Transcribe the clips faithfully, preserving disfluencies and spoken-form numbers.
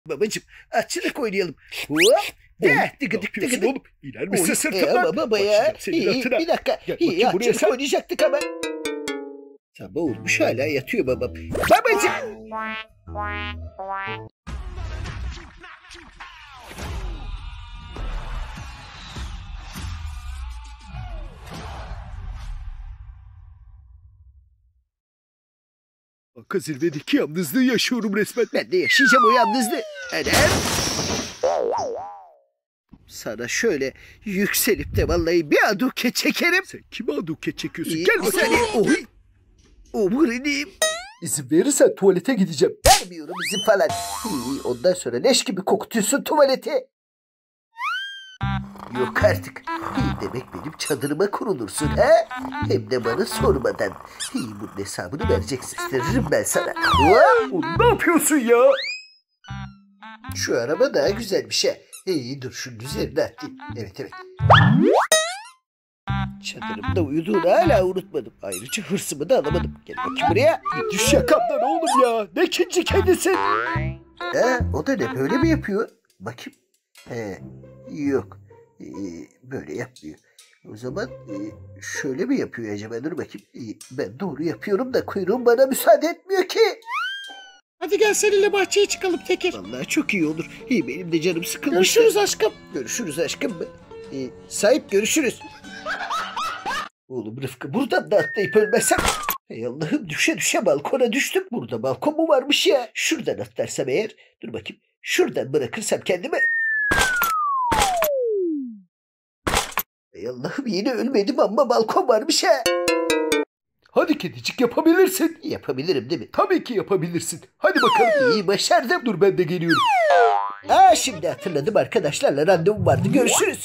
Babacım açılık oynayalım. Hop. De, dıgı dık dıgı dık. Oğlum iner misin sırtımdan? E ama baba ya. İyi, bir dakika. Gel İyi, bakayım buraya açılık sen. oynayacaktık ama. Sabah olmuş hala yatıyor babam. Babacım. Kanka zirvedeki yalnızlığı yaşıyorum resmen. Ben de yaşayacağım o yalnızlığı. Anam. Sana şöyle yükselip de vallahi bir aduke çekerim. Sen kime aduket çekiyorsun? İyi, Gel bir bakayım. saniye. Oy. Omurilim. İzin verirsen tuvalete gideceğim. Vermiyorum izin falan. İyi, ondan sonra leş gibi kokutuyorsun tuvaleti. Yok artık. İyi, demek benim çadırıma kurulursun ha? Hem de bana sormadan. İyi, bunun hesabını vereceksin. İsteririm ben sana. Hop. Oğlum ne yapıyorsun ya? Şu araba daha güzel bir şey. İyi, dur şunun üzerine atlayayım. Evet evet. Çadırımda uyuduğunu hala unutmadım. Ayrıca hırsımı da alamadım. Gel bakayım buraya. Düş yakamdan oğlum ya. Ne ikinci kedisin? Ha, o da ne, böyle mi yapıyor? Bakayım. He, yok. Ee, böyle yapmıyor. O zaman e, şöyle mi yapıyor acaba? Dur bakayım. Ee, ben doğru yapıyorum da kuyruğum bana müsaade etmiyor ki. Hadi gel seninle bahçeye çıkalım Tekir. Vallahi çok iyi olur. İyi, benim de canım sıkılmış. Görüşürüz aşkım. Görüşürüz aşkım mı? Ee, sahip görüşürüz. Oğlum Rıfkı, buradan da atlayıp ölmezsem. Ey Allah'ım, düşe düşe balkona düştüm. Burada balkon mu varmış ya? Şuradan atlarsam eğer. Dur bakayım. Şuradan bırakırsam kendimi. Ey Allah'ım, yine ölmedim ama balkon varmış ha. Hadi kedicik yapabilirsin. Yapabilirim değil mi? Tabii ki yapabilirsin. Hadi bakalım. İyi, başardım. Dur ben de geliyorum. Aa, şimdi hatırladım, arkadaşlarla randevum vardı. Görüşürüz.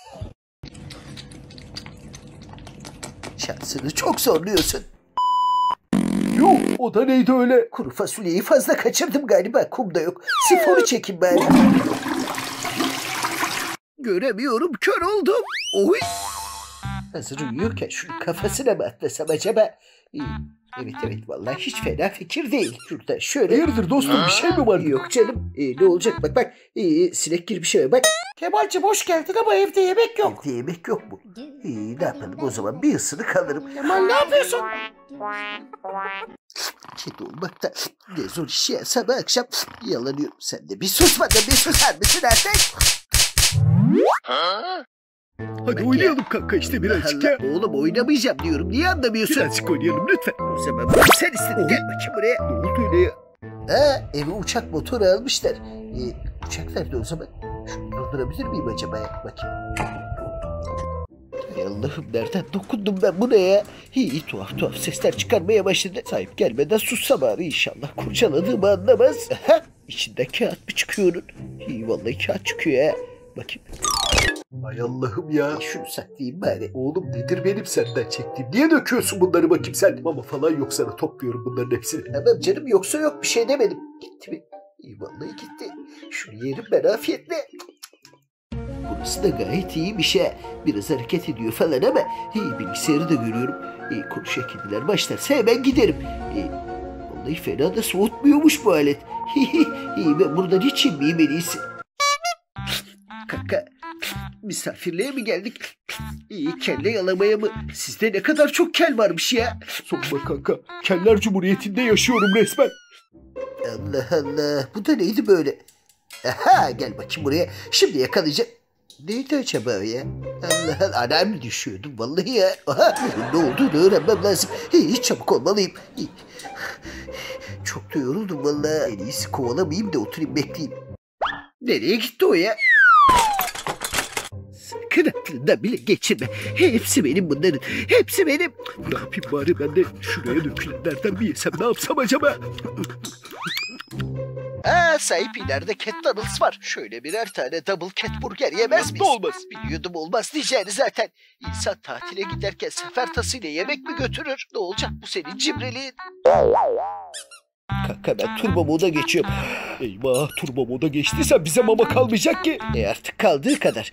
Şansını çok zorluyorsun. Yuh, o da neydi öyle? Kuru fasulyeyi fazla kaçırdım galiba. Kum da yok. Sifonu çekin bari. Göremiyorum, kör oldum. Oy. Hazır uyuyorken şunun kafasına mı atlasam acaba? İyi. Evet evet, vallahi hiç fena fikir değil. Şurada şöyle. Hayırdır dostum, bir şey mi var? Yok canım. Ee, ne olacak, bak bak. Ee, sinek gibi bir şey var, bak. Kemal'cim hoş geldin ama evde yemek yok. Evde yemek yok mu? İyi, ne yapalım o zaman, bir ısırık alırım. Kemal ne yapıyorsun? Kedi olmak da ne zor iş ya, sabah akşam yalanıyorum. Sen de bir susmadın, bir susar mısın artık? Hadi oynayalım kanka işte birazcık ya. Allah, oğlum oynamayacağım diyorum, niye anlamıyorsun? Birazcık oynayalım lütfen. O zaman bunu sen istedin, gel bakayım buraya. Ne oldu öyle ya? Ha, eve uçak motoru almışlar. Ee, uçak nerede o zaman? Şunu durdurabilir miyim acaba ya? Bakayım. Hay Allah'ım, nereden dokundum ben buna ya? İyi, tuhaf tuhaf sesler çıkarmaya başladı. Sahip gelmeden sussa bari, inşallah kurcaladığımı anlamaz. Aha, içinden kağıt mı çıkıyor onun? İyi, vallahi kağıt çıkıyor ha. Bakayım. Ay Allah'ım ya. Şunu saklayayım bari. Oğlum nedir benim senden çektiğim? Niye döküyorsun bunları bakayım sen? Mama falan yok sana, topluyorum bunların hepsini. Tamam canım, yoksa yok, bir şey demedim. Gitti mi? İyi, vallahi gitti. Şunu yerim ben afiyetle. Burası da gayet iyi bir şey. Biraz hareket ediyor falan ama iyi, bilgisayarı da görüyorum. İyi, konuşan kediler başlarsa hemen giderim. İyi, vallahi fena da soğutmuyormuş bu alet. İyi, ben buradan hiç inmeyeyim en iyisi. Kaka, misafirliğe mi geldik? İyi, kelle yalamaya mı? Sizde ne kadar çok kel varmış ya. Sorma kanka. Keller Cumhuriyeti'nde yaşıyorum resmen. Allah Allah, bu da neydi böyle? Aha, gel bakayım buraya. Şimdi yakalayacağım. Neydi acaba ya? Allah Allah, anam düşüyordum vallahi ya. Aha, ne olduğunu öğrenmem lazım. Hiç çabuk olmalıyım. Çok da yoruldum vallahi. En iyisi kovalamayayım da oturayım bekleyeyim. Nereye gitti o ya? Sakın aklından bile geçirme. Hepsi benim bunların. Hepsi benim. Ne yapayım bari, ben de şuraya dökülenlerden bir yesem, ne yapsam acaba? Aa, sahip, ileride Cat Donald's var. Şöyle birer tane double cat burger yemez miyiz? Olmaz. Biliyordum olmaz diyeceğini zaten. İnsan tatile giderken sefer tasıyla yemek mi götürür? Ne olacak bu senin cimriliğin? Kanka, ben turbo moda geçiyorum. Eyvah, turbo moda geçtiyse bize mama kalmayacak ki. E artık kaldığı kadar.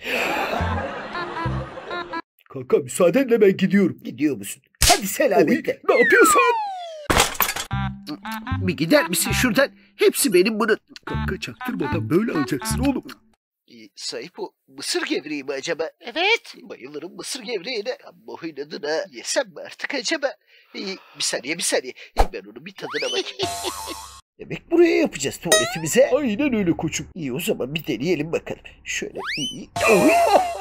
Kanka müsaadenle ben gidiyorum. Gidiyor musun? Hadi selametle. Oy, ne yapıyorsun? Bir gider misin şuradan? Hepsi benim bunun. Kanka çaktırmadan böyle alacaksın oğlum. Ee, sahip o mısır gevreği mi acaba? Evet. Bayılırım mısır gevreğine. Amma oynadığına yesem mi artık acaba? Ee, bir saniye bir saniye. Ee, ben onu bir tadına bakayım. Demek buraya yapacağız tuvaletimize. Aynen öyle koçum. İyi o zaman bir deneyelim bakalım. Şöyle iyi. Oy!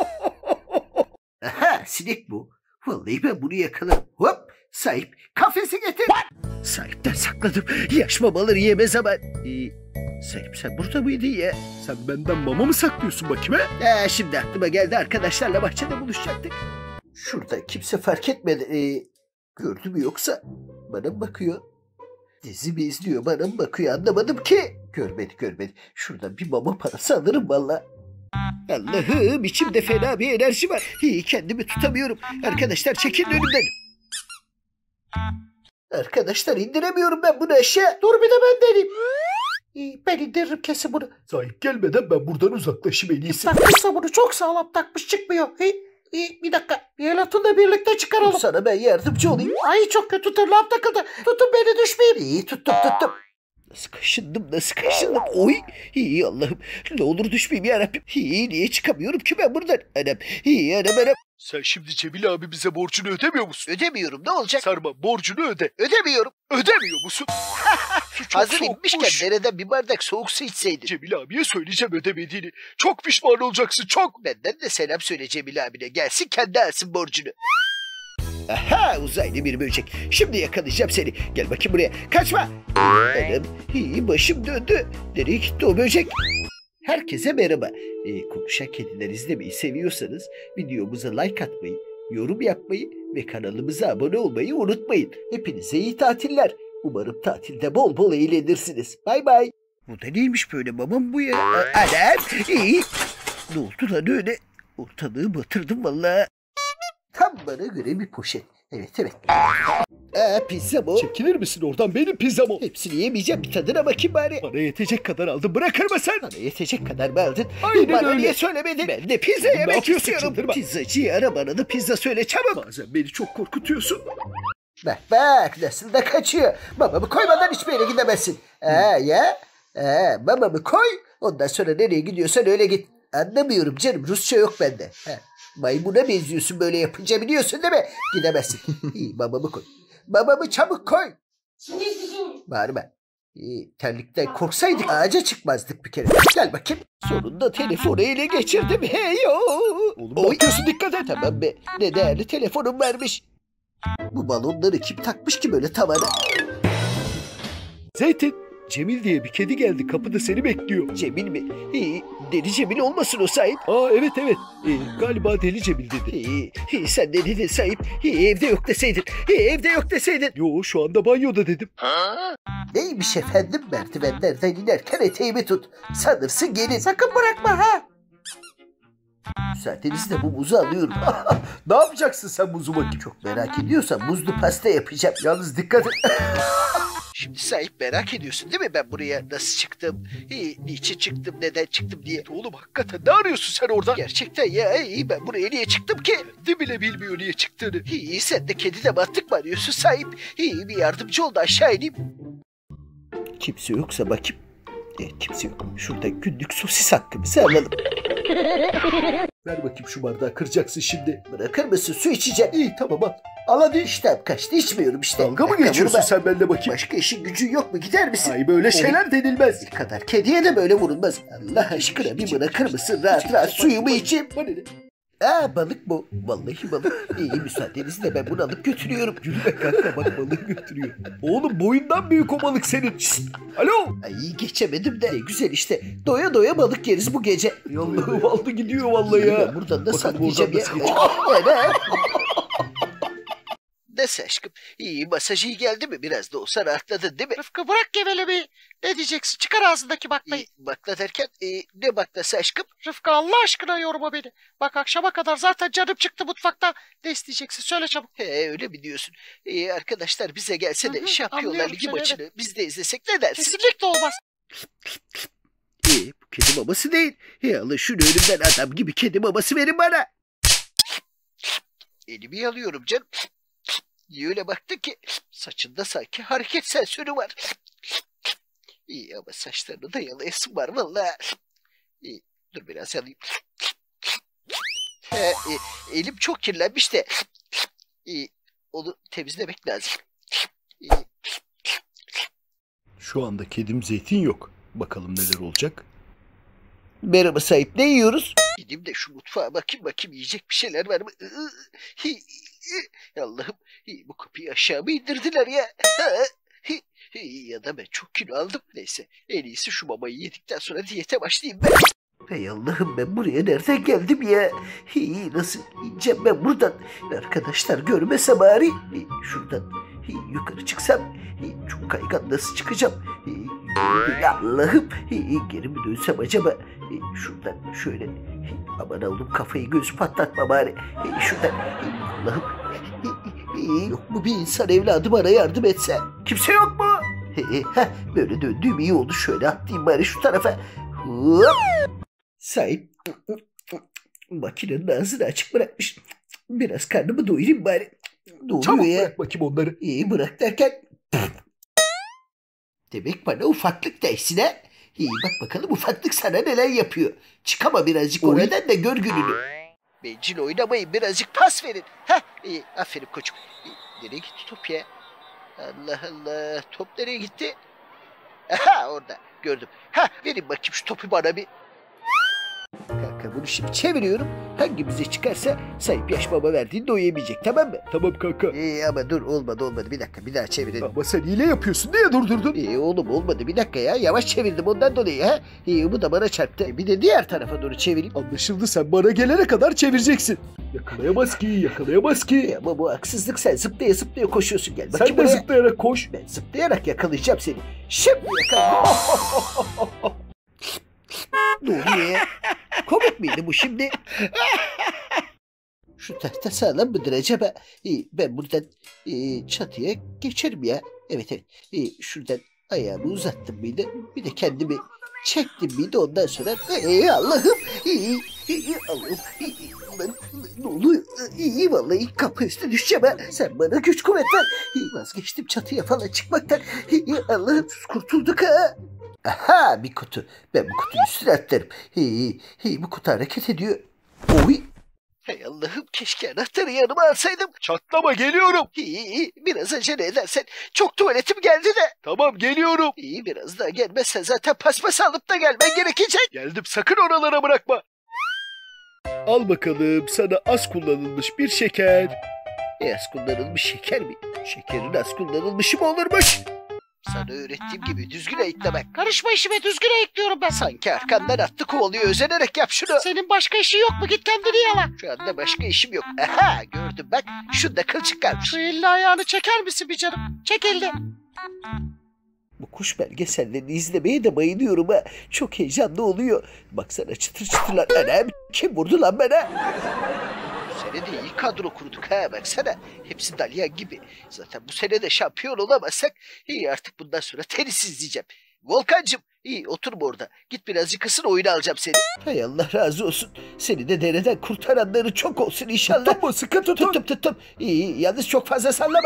Aha sinek bu. Vallahi ben bunu yakalarım. Hop sahip kafesi getir. Sahipten sakladım. Yaş mamaları yemez ama. Ee, sahip sen burada mıydın ya? Sen benden mama mı saklıyorsun bakayım he? Ee, şimdi aklıma geldi arkadaşlarla bahçede buluşacaktık. Şurada kimse fark etmedi. Ee, gördü mü yoksa? Bana mı bakıyor? Dizi mi izliyor bana mı bakıyor anlamadım ki. Görmedi görmedi. Şuradan bir mama parası alırım valla. Allah'ım içimde fena bir enerji var. İyi kendimi tutamıyorum. Arkadaşlar çekilin önümden. Arkadaşlar indiremiyorum ben bunu aşağı. Dur bir de ben deneyim. İyi, ben indiririm kesin bunu. Sahip gelmeden ben buradan uzaklaşayım en iyisi. Takmışsa bunu çok sağlam takmış çıkmıyor. Hey, hey, bir dakika. Bir el atın da birlikte çıkaralım. Sana ben yardımcı olayım. Ay çok kötü tırnağım takıldı. Tutun beni düşmeyeyim. İyi tuttum tuttum. Nasıl kaşındım nasıl kaşındım. Oy iyi Allah'ım. Ne olur düşmeyeyim yarabbim. İyi niye çıkamıyorum ki ben buradan. Anam iyi anam anam. Sen şimdi Cemil abi bize borcunu ödemiyor musun? Ödemiyorum ne olacak? Sarma borcunu öde. Ödemiyorum. Ödemiyor musun? Su çok Hazır soğukmuş. inmişken dereden bir bardak soğuk su içseydin. Cemil abiye söyleyeceğim ödemediğini. Çok pişman olacaksın çok. Benden de selam söyle Cemil abine. Gelsin kendi alsın borcunu. Aha uzaylı bir böcek. Şimdi yakalayacağım seni. Gel bakayım buraya. Kaçma. Anam iyi başım döndü. Nereye gitti o böcek? Herkese merhaba. Ee, konuşan kediler izlemeyi seviyorsanız videomuza like atmayı, yorum yapmayı ve kanalımıza abone olmayı unutmayın. Hepinize iyi tatiller. Umarım tatilde bol bol eğlenirsiniz. Bay bay. Bu da neymiş böyle babam bu ya? Anam iyi. Ne oldu lan öyle? Ortalığı batırdım vallahi. Tam bana göre bir poşet. Evet evet. Aa, pizza bu. Çekilir misin oradan benim pizzam o. Hepsini yemeyeceğim bir tadına bakayım bari. Bana yetecek kadar aldım bırakır mısın? Bana yetecek kadar mı aldın? Aynen bana öyle. niye söylemedin? Ben de pizza Oğlum, ne yemek yapıyorsun, istiyorum. çıldırma. Pizzacıyı ara bana da pizza söyle çabuk. Bazen beni çok korkutuyorsun. Bak bak nasıl da kaçıyor. Babamı koymadan hiçbir yere gidemezsin. Aa ya. Aa, babamı koy. Ondan sonra nereye gidiyorsan öyle git. Anlamıyorum canım Rusça yok bende. Ha. Maymuna benziyorsun böyle yapınca biliyorsun değil mi? Gidemezsin. İyi babamı koy. Babamı çabuk koy. Bağırma. İyi, terlikten korksaydık ağaca çıkmazdık bir kere. Gel bakayım. Sonunda telefonu ele geçirdim. Hey yo. Oğlum ne yapıyorsun dikkat et. Tamam be. Ne değerli telefonum varmış. Bu balonları kim takmış ki böyle tavana? Zeytin. Cemil diye bir kedi geldi kapıda seni bekliyor. Cemil mi? İyi, deli Cemil olmasın o sahip. Aa evet evet. Ee, galiba deli Cemil dedi. İyi, iyi sen de dedin sahip. İyi, evde yok deseydin. İyi, evde yok deseydin. Yo şu anda banyoda dedim. Neymiş efendim merdivenlerden inerken eteğimi tut. Sanırsın gelin. Sakın bırakma ha. Müsaadenizle bu muzu alıyorum. Ne yapacaksın sen buzu bakayım? Çok merak ediyorsan muzlu pasta yapacağım. Yalnız dikkat et. Şimdi sahip merak ediyorsun değil mi ben buraya nasıl çıktım? İyi, niçin çıktım, neden çıktım diye. Oğlum hakikaten ne arıyorsun sen orada? Gerçekten ya iyi ben buraya niye çıktım ki? Kendi bile bilmiyor niye çıktığını. İyi sen de kedide battık mı arıyorsun sahip? İyi bir yardımcı ol da aşağı ineyim. Kimse yoksa bakayım. Evet, kimse yok. Şurada günlük sosis hakkımızı alalım. Ver bakayım şu bardağı kıracaksın şimdi. Bırakır mısın su içeceğim. İyi tamam al. Al hadi. İştahım kaçtı içmiyorum işte. Dalga mı Dakika, geçiyorsun vurma. sen benimle bakayım? Başka işin gücün yok mu gider misin? Ay böyle şeyler denilmez. Bir kadar kediye de böyle vurulmaz. Allah aşkına bir bırakır mısın rahat rahat suyumu içeyim. Bana ne? Aa balık bu. Vallahi balık. İyi müsaadenizle ben bunu alıp götürüyorum. Yürü be kanka bak balığı götürüyor. Oğlum boyundan büyük o balık senin. Şşt. Alo. Ay geçemedim de ne güzel işte. Doya doya balık yeriz bu gece. Allah'ım aldı gidiyor vallahi ya. Ben buradan da Bakalım saklayacağım oradan ya. nasıl geçecek? Evet. Nasıl aşkım? İyi masaj iyi geldi mi? Biraz da olsa rahatladın değil mi? Rıfkı bırak gevelemeyi. Ne diyeceksin? Çıkar ağzındaki baklayı. İyi, bakla derken e, ne baklası aşkım? Rıfkı Allah aşkına yorma beni. Bak akşama kadar zaten canım çıktı mutfakta. Ne isteyeceksin? Söyle çabuk. He öyle mi diyorsun? İyi arkadaşlar bize gelse de Hı hı, Şampiyonlar anlıyorum Ligi seni, maçını biz de izlesek ne dersin? Kesinlikle olmaz. İyi bu kedi babası değil. Ya alın şunu önümden adam gibi kedi babası verin bana. Elimi alıyorum canım. Niye öyle baktın ki? Saçında sanki hareket sensörü var. İyi ama saçlarını da yalayasın var vallahi. İyi, dur biraz yalayayım. He, e, elim çok kirlenmiş de. İyi, onu temizlemek lazım. İyi. Şu anda kedim zeytin yok. Bakalım neler olacak. Merhaba sahip, ne yiyoruz? Gideyim de şu mutfağa bakayım bakayım yiyecek bir şeyler var mı? Allah'ım, bu kapıyı aşağı mı indirdiler ya? Ya da ben çok kilo aldım. Neyse, en iyisi şu mamayı yedikten sonra diyete başlayayım ben. Hey Allah'ım, ben buraya nereden geldim ya? Hi, nasıl ineceğim ben buradan? Arkadaşlar görmese bari. Hi, şuradan hi, yukarı çıksam. Hi, çok kaygan, nasıl çıkacağım? Hi, Allah'ım, hi, geri mi dönsem acaba? Hi, şuradan şöyle. Hi, aman oğlum, kafayı gözü patlatma bari. Hi, şuradan. Hi, Allah'ım. Hi, hi, yok mu bir insan evladı bana yardım etse? Kimse yok mu? Hi, heh, böyle döndüğüm iyi oldu. Şöyle atlayayım bari şu tarafa. Hop. Sahip, makinenin ağzını açık bırakmış. Biraz karnımı doyurayım bari. Ne oluyor Çabuk ya? bırak bakayım onları. İyi bırak derken. Demek bana ufaklık dersin ha? İyi bak bakalım ufaklık sana neler yapıyor. Çıkama birazcık Oy. oradan da gör gününü. Bencil oynamayın, birazcık pas verin. Heh, iyi, aferin koçum. İyi, nereye gitti top ya? Allah Allah, top nereye gitti? Aha, orada gördüm. Ha, verin bakayım şu topu bana bir. Kanka bunu şimdi çeviriyorum. Hangimize çıkarsa sahip yaş baba verdiğinde o yemeyecek, tamam mı? Tamam kanka. İyi ama dur, olmadı olmadı, bir dakika bir daha çevirelim. Ama sen hile yapıyorsun. Niye durdurdun? İyi oğlum, olmadı, bir dakika ya, yavaş çevirdim ondan dolayı ha. İyi, bu da bana çarptı. E, bir de diğer tarafa doğru çevireyim. Anlaşıldı, sen bana gelene kadar çevireceksin. Yakalayamaz ki, yakalayamaz ki. E, ama bu haksızlık, sen zıplaya zıplaya koşuyorsun, gel Sen bakayım de buraya. zıplayarak koş. Ben zıplayarak yakalayacağım seni. Şimdi yakalayacağım. Ne oluyor ya? Komik miydi bu şimdi? Şu tahta sağlam mıdır acaba? İyi, ben buradan e, çatıya geçerim ya. Evet evet. İyi, şuradan ayağımı uzattım mıydı? Bir de kendimi çektim miydi? Ondan sonra ey Allah'ım. İyi, iyi, Allah'ım. İyi, ben, ne oluyor? İyi vallahi, kapı üstü düşeceğim ha. Sen bana güç kuvvet ver. İyi, vazgeçtim çatıya falan çıkmaktan. İyi, Allah'ım, kurtulduk ha. Aha, bir kutu. Ben bu kutunun üstüne atlarım. Hey, hey, bu kutu hareket ediyor. Oy. Hay Allah'ım, keşke anahtarı yanıma alsaydım. Çatlama, geliyorum. İyi, biraz acele edersen. Çok tuvaletim geldi de. Tamam, geliyorum. İyi, biraz daha gelmezsen zaten paspas alıp da gelmen gerekecek. Geldim, sakın oralara bırakma. Al bakalım sana az kullanılmış bir şeker. E, az kullanılmış şeker mi? Şekerin az kullanılmışı mı olurmuş? Sana öğrettiğim gibi düzgün ayıklamak. Karışma işime, düzgün ayıklıyorum ben. Sanki arkandan attı kovalıyor, özenerek yap şunu. Senin başka işin yok mu? Git kendini yala. Şu anda başka işim yok. Aha, gördüm bak. Şunda kılçık kalmış. Şu elini ayağını çeker misin bir canım? Çek elini. Bu kuş belgesellerini izlemeye de bayılıyorum ha. Çok heyecanlı oluyor. Baksana, çıtır çıtırlar. Anam, kim vurdu lan bana? Bu sene de iyi kadro kurduk ha, baksana. Hepsi dalyan gibi. Zaten bu sene de şampiyon olamazsak iyi, artık bundan sonra tenis izleyeceğim. Volkancığım, iyi oturma orada. Git birazcık ısın, oyunu alacağım seni. Hay Allah razı olsun. Seni de dereden kurtaranları çok olsun inşallah. Tuttum mu? Sıkı tutun. Tuttum tuttum. İyi, yalnız çok fazla sallama.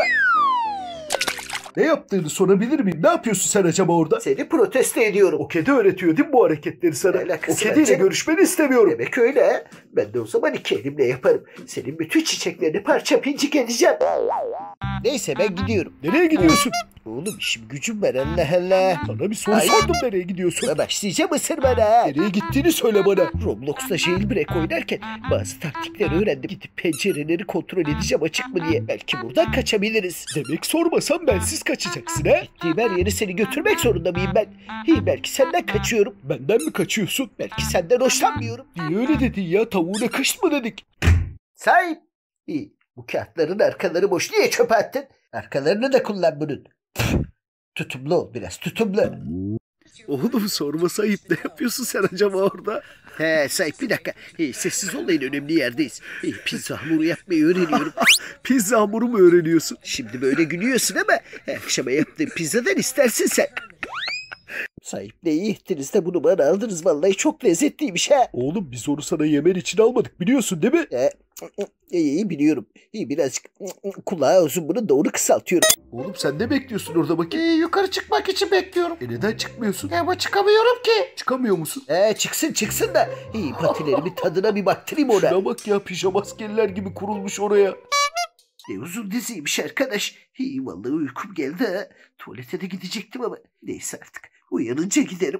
Ne yaptığını sorabilir miyim? Ne yapıyorsun sen acaba orada? Seni protesto ediyorum. O kedi öğretiyor değil mi bu hareketleri sana? Ne alakası O var kediyle canım? görüşmeni istemiyorum. Demek öyle ha. Ben de o zaman iki elimle yaparım. Senin bütün çiçeklerini parça pincik edeceğim. Neyse, ben gidiyorum. Nereye gidiyorsun? Oğlum, işim gücüm var, Allah Allah. Sana bir soru Ay. sordum, nereye gidiyorsun? Buna başlayacağım ısırmana ha. Nereye gittiğini söyle bana. Roblox'ta jailbreak oynarken bazı taktikleri öğrendim. Gidip pencereleri kontrol edeceğim açık mı diye. Belki buradan kaçabiliriz. Demek sormasam bensiz kaçacaksın ha? Gittiğim her yeri seni götürmek zorunda mıyım ben? İyi, belki senden kaçıyorum. Benden mi kaçıyorsun? Belki senden hoşlanmıyorum. Niye öyle dedin ya? Tavuğuna kış mı dedik? Sahip. İyi. Bu kağıtların arkaları boş. Niye çöpe attın? Arkalarını da kullan bunun. Tutumlu ol biraz, tutumlu. Oğlum, sorması ayıp. Ne yapıyorsun sen acaba orada? He sahip, bir dakika. Hey, sessiz olayın, önemli yerdeyiz. Hey, pizza hamuru yapmayı öğreniyorum. Pizza hamuru mu öğreniyorsun? Şimdi böyle gülüyorsun ama akşama yaptığım pizzadan istersin sen. Sahip ne iyi ettiniz de bunu bana aldınız. Vallahi çok lezzetliymiş ha. Oğlum biz onu sana yemen için almadık biliyorsun değil mi? E, iyi, iyi biliyorum. İyi birazcık kulağı uzun bunun da onu kısaltıyorum. Oğlum sen ne bekliyorsun orada Ee, bakayım? yukarı çıkmak için bekliyorum. E neden çıkmıyorsun? Ya ama çıkamıyorum ki. Çıkamıyor musun? E, çıksın çıksın da iyi patilerimin tadına bir baktırayım ona. Şuna bak ya, pijama askerler gibi kurulmuş oraya. Ne uzun diziymiş arkadaş. İyi vallahi uykum geldi ha. Tuvalete de gidecektim ama. Neyse artık. Uyanınca giderim.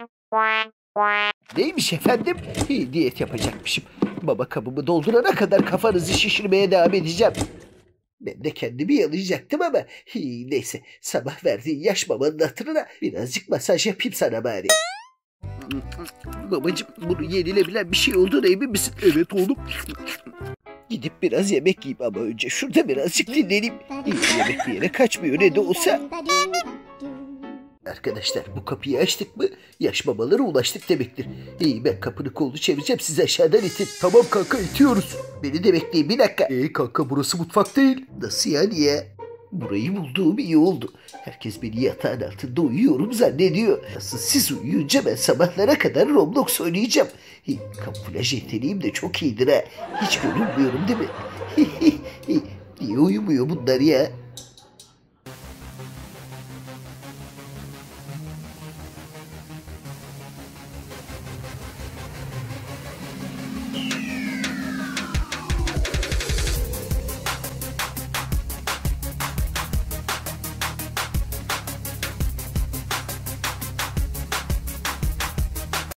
Neymiş efendim? İyi diyet yapacakmışım. Baba kabımı doldurana kadar kafanızı şişirmeye devam edeceğim. Ben de kendimi yalayacaktım ama iyi, neyse sabah verdiğin yaş babanın hatırına birazcık masaj yapayım sana bari. Babacım bunu yenilebilen bir şey olduğuna emin misin? Evet oğlum. Gidip biraz yemek yiyeyim ama önce şurada birazcık dinleneyim. İyi, yemek bir yere kaçmıyor ne de olsa. Arkadaşlar bu kapıyı açtık mı yaş babalara ulaştık demektir. İyi ben kapının kolunu çevireceğim siz aşağıdan itin. Tamam kanka, itiyoruz. Beni de bekleyin bir dakika. E kanka burası mutfak değil. Nasıl yani ya? Burayı bulduğum iyi oldu. Herkes beni yatağın altında uyuyorum zannediyor. Nasıl siz uyuyunca ben sabahlara kadar Roblox oynayacağım. Hi, kamuflaj yeteneğim de çok iyidir ha. Hiç görünmüyorum değil mi? Niye uyumuyor bunlar ya?